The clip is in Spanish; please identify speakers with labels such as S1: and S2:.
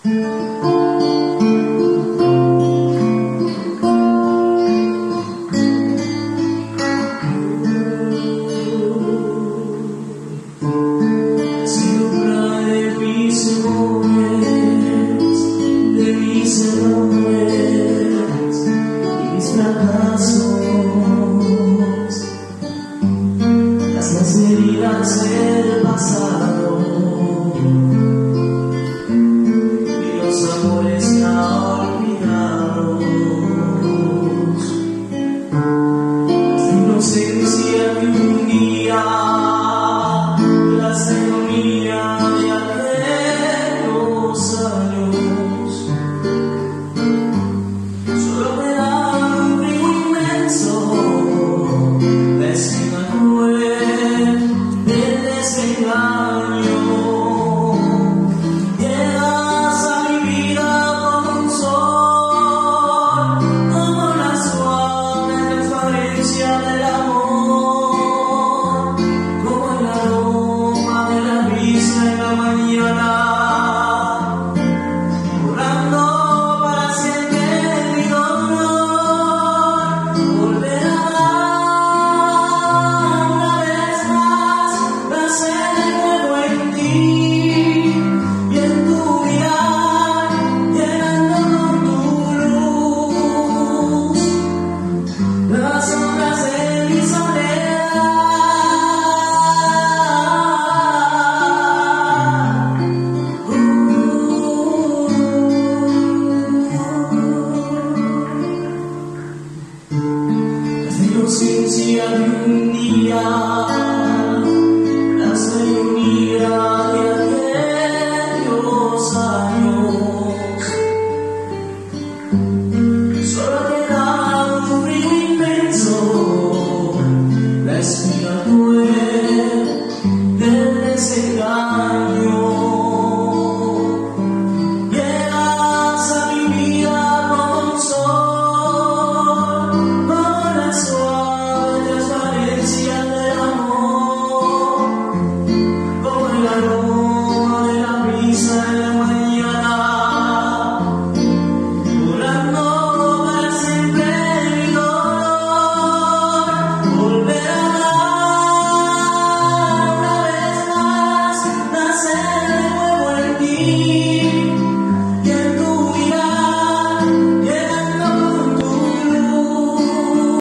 S1: Las heridas del pasado y los amores ya olvidados, la inocencia de un día, la agonía de aquellos años, solo me da un frío inmenso, la esquina cruel del desengaño. Llegas a mi vida como un sol, como la suave transparencia del amor, como el aroma de la brisa en la mañana, borrando para siempre mi dolor. Volverá una vez más, nacer de nuevo en ti y en tu mirar, llenando con tu luz las sombras de mi soledad. La inocencia de un día, la sabiduría de aquellos años, solo queda un frío inmenso, la espina cruel del desengaño.